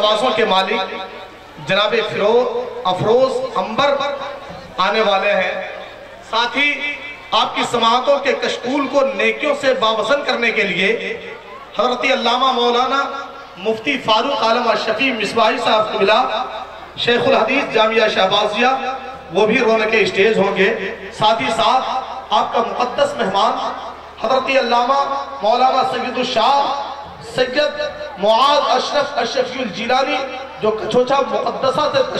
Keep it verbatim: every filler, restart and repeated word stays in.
आवाज़ों के मालिक जनाब अफरोज अंबर आने वाले हैं। साथ ही आपकी समाअतों के कशकूल को नेकियों से बावसन करने के लिए हज़रत अल्लामा मौलाना मुफ्ती फारूक आलम अशफी मिसबाही साहब मिला शेखुल हदीस जामिया शहबाजिया, वो भी रोने के स्टेज होंगे। साथ ही साथ आपका मुक़द्दस मेहमान हज़रत अल्लामा मौलाना सैयद शाह सैयद मुआज़ अशरफ अशरफी जिलानी जो कछोचा मुक़द्दसा से